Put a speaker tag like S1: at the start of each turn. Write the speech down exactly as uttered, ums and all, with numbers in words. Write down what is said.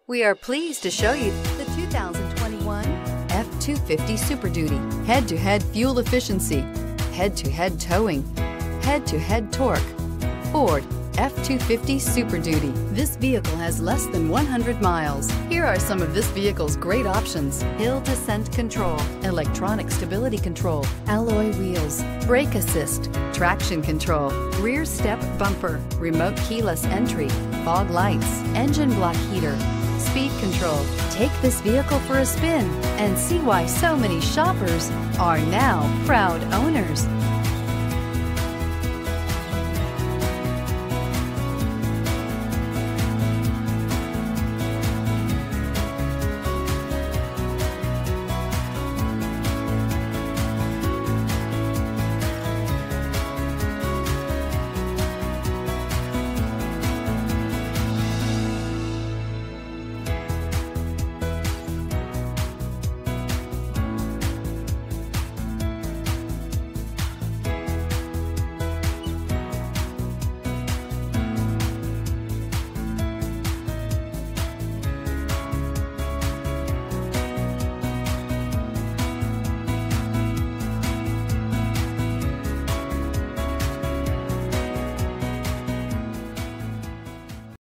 S1: We are pleased to show you the two thousand twenty-one F two fifty Super Duty. Head-to-head fuel efficiency, head-to-head towing, head-to-head torque. Ford F two fifty Super Duty. This vehicle has less than one hundred miles. Here are some of this vehicle's great options: hill descent control, electronic stability control, alloy wheels, brake assist, traction control, rear step bumper, remote keyless entry, fog lights, engine block heater, speed control. Take this vehicle for a spin and see why so many shoppers are now proud owners.